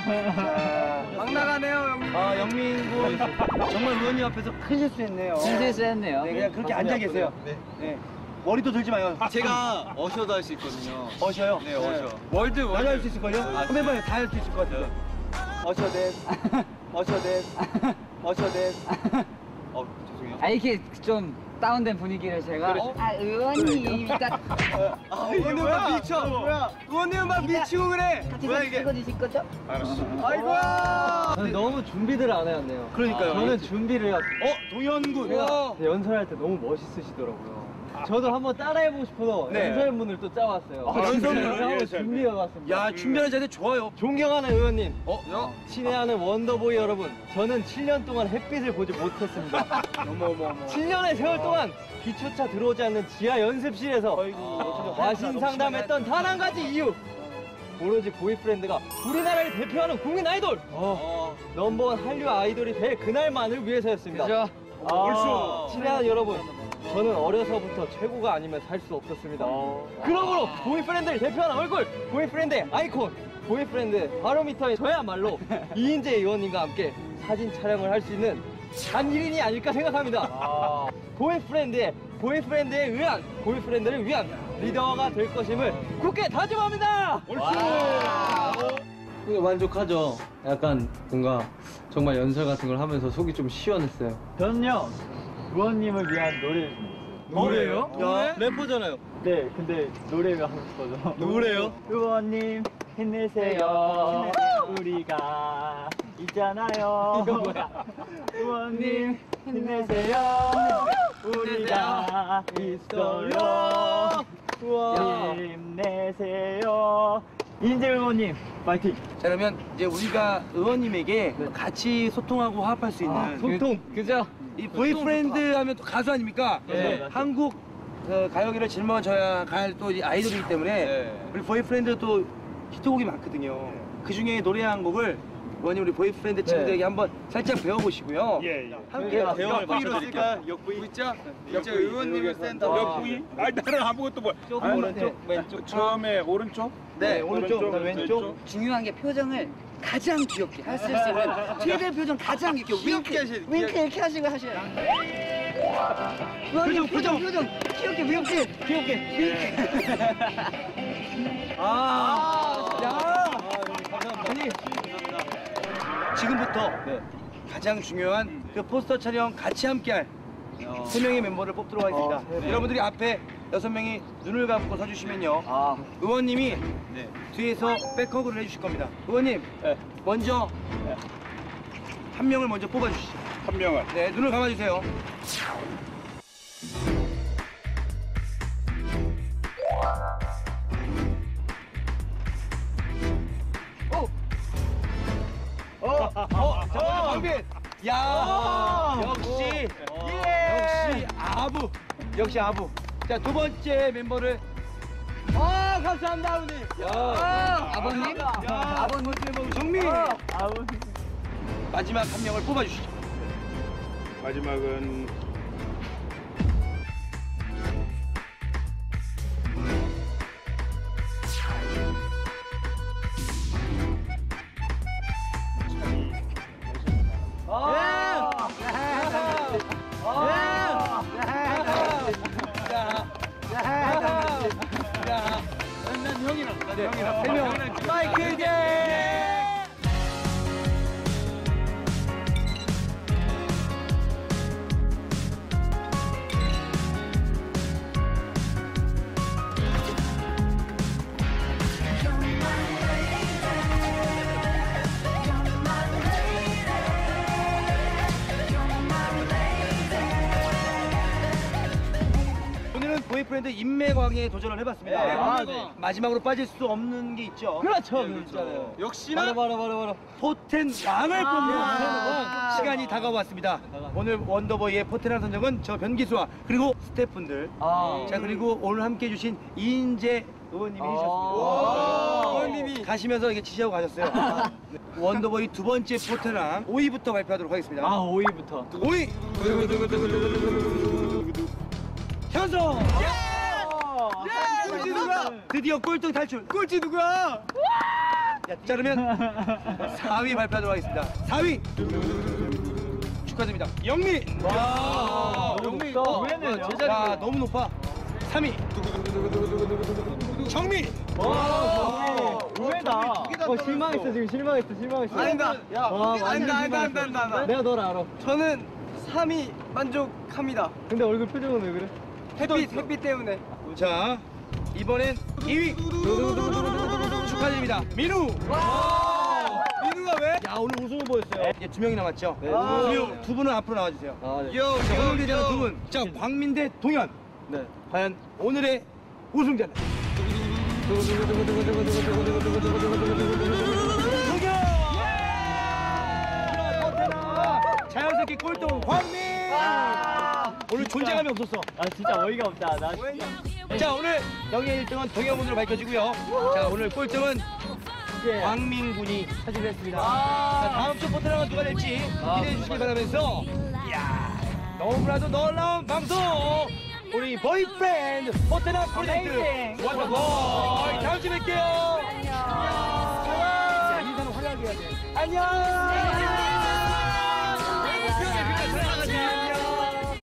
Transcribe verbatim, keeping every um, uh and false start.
막 나가네요, 영민. 아, 영민 군 정말 의원님 앞에서 큰 실수했네요. 큰 실수했네요. 네, 그냥 그렇게 앉아 계세요. 네. 네. 머리도 들지 마요. 제가 어셔도 할 수 있거든요. 어셔요? 네, 어셔. 월드 나도 할 수 있을걸요? 한번 해봐요. 다 할 수 있을 것 같아요. 어셔 데스, 어셔 데스, 어셔 데스. 어, 죄송해요. 아, 이렇게 좀 다운된 분위기를 제가 그렇죠. 아, 의원님 딱 아, 의원님 막 미쳐. 뭐야? 의원님 막 미치고 그래. 뭐야 이게? 찍어주실 거죠? 아이고야. 너무 준비를 안 해왔네요. 그러니까요. 저는 준비를 해왔. 어, 동현군. 제가 연설할 때 너무 멋있으시더라고요. 저도 한번 따라해보고 싶어서 네. 연설문을 또 짜왔어요. 아, 연설문을? 한번 준비해왔습니다. 야, 준비하는 자세 좋아요. 존경하는 의원님, 어, 야. 친애하는 원더보이 여러분, 저는 칠 년 동안 햇빛을 보지 못했습니다. 어머, 어머, 어머. 칠 년의 세월 동안 기초차 들어오지 않는 지하 연습실에서 아이고, 야신 상담했던 단 한 가지 이유. 오로지 보이프렌드가 우리나라를 대표하는 국민 아이돌! 어, 넘버원 한류 아이돌이 될 그날만을 위해서였습니다. 그죠? 아, 벌써. 친애하는 여러분, 저는 어려서부터 최고가 아니면 살 수 없었습니다. 그러므로 보이프렌드를 대표하는 얼굴, 보이프렌드의 아이콘, 보이프렌드 바로미터의 저야말로 이인재 의원님과 함께 사진 촬영을 할 수 있는 단일인이 아닐까 생각합니다. 보이프렌드의 보이프렌드에 의한 보이프렌드를 위한 리더가 될 것임을 굳게 다짐합니다. 이거 만족하죠? 약간 뭔가 정말 연설 같은 걸 하면서 속이 좀 시원했어요. 저는요, 의원님을 위한 노래를 노래요? 야, 래퍼잖아요. 네, 근데 노래가 하고 싶어서. 누구래요? 의원님 힘내세요. 우리가 있잖아요. 이거 뭐야? 의원님 힘내세요. 우리가 있어요. 우와. 힘내세요. 인재 의원님 파이팅. 자, 그러면 이제 우리가 의원님에게 같이 소통하고 화합할 수 있는 아, 소통. 그죠? 이 보이프렌드 하면 또 가수 아닙니까? 네. 한국 어, 가요계를 짊어져야 갈 또 아이돌이기 때문에 네. 우리 보이프렌드 또 히트곡이 많거든요. 그 중에 노래 한 곡을 의원님 우리 보이프렌드 친구들에게 한번 살짝 배워보시고요. 예, 예. 함께 대형을 맞춰드릴까요? 역부위 있죠? 이제 의원님을 센터. 옆구이? 아니 나는 아무것도 몰라. 조금 아니, 오른쪽, 왼쪽. 처음에 오른쪽? 네, 오른쪽, 그다음 왼쪽, 왼쪽. 중요한 게 표정을 가장 귀엽게 할 수 있는 최대 표정 가장 귀엽게 귀엽게 윙크, 하시- 윙크 귀엽게. 이렇게 하시고 하셔요. 표정 표정 표정 귀엽게 귀엽게 귀엽게 윙크. 아, 야. 아니, 지금부터 가장 중요한 그 포스터 촬영 같이 함께할 세 명의 멤버를 뽑도록 하겠습니다. 어, 세 명. 여러분들이 앞에 여섯 명이 눈을 감고 서주시면요. 아, 의원님이 네. 뒤에서 백허그를 해주실 겁니다. 의원님, 네. 먼저 한 명을 먼저 뽑아주시죠. 한 명을. 네, 눈을 감아주세요. 어, 어, 저 강빈. 야, 역시, 역시 아부, 역시 아부. 자, 두 번째 멤버를. 아, 감사합니다, 아버님. 야, 아버님? 야, 아버님? 멤버 정민. 아우. 마지막 한 명을 뽑아주시죠. 마지막은 아! 아! 난 형이랑, 난 형이랑. 세 명. 마이클 제. 오늘은 보이프렌드 인맥왕에 도전을 해봤습니다. 네, 아, 네. 마지막으로 빠질 수 없는 게 있죠. 그렇죠, 네, 그렇죠. 역시나 바로 바로 바로 바로. 포텐 왕을 뽑는 아. 시간이 다가왔습니다. 오늘 원더보이의 포텐왕 선정은 저 변기수와 그리고 스태프분들, 아. 자 그리고 오늘 함께 해주신 이인재 의원님이 아. 해주셨습니다. 의원님이. 가시면서 이게 지시하고 가셨어요. 네. 원더보이 두 번째 포텐왕 오 위부터 발표하도록 하겠습니다. 아, 오 위부터. 오 위 현성! 꼴찌 누가? 드디어 꼴등 탈출. 꼴찌 누구야? 자 그러면 사 위 발표하도록 하겠습니다. 사 위 축하드립니다. 영미. 와, 영미. 너무 높다. 어, 야 너무 높아. 삼 위 정미. 와, 의외다. 어, 실망했어 지금 실망했어 실망했어. 아니다. 야, 와, 완전 아니다, 아니다, 실망했어. 아니다, 아니다. 내가 널 알아. 저는 삼 위 만족합니다. 근데 얼굴 표정은 왜 그래? 햇빛 햇빛 때문에. 자 이번엔 이 위 축하드립니다. 민우. 민우가 왜? 야 오늘 우승 후보였어요. 이제 두 명이 남았죠. 네, 두, 두 분은 앞으로 나와주세요. 아, 네. 요, 자, 오늘 대전은 두 분. 자 광민 대 동현. 네. 과연 오늘의 우승자는 동현. 예! 자연스럽게 꼴등 광민. 오늘 존재감이 없었어. 아 진짜 어이가 없다. 나 자 오늘 영예 일 등은 동현군으로 밝혀지고요. 자 오늘 꼴등은 이제 광민 군이 차지했습니다. 자, 다음 주 포트랑은 누가 될지 기대해 주시기 바라면서 이야 너무나도 놀라운 방송 우리 보이프렌드 포트랑 프로젝트 원더볼 다음 주에 뵐게요. 안녕. 인사는 화려하게 해야 돼. 안녕.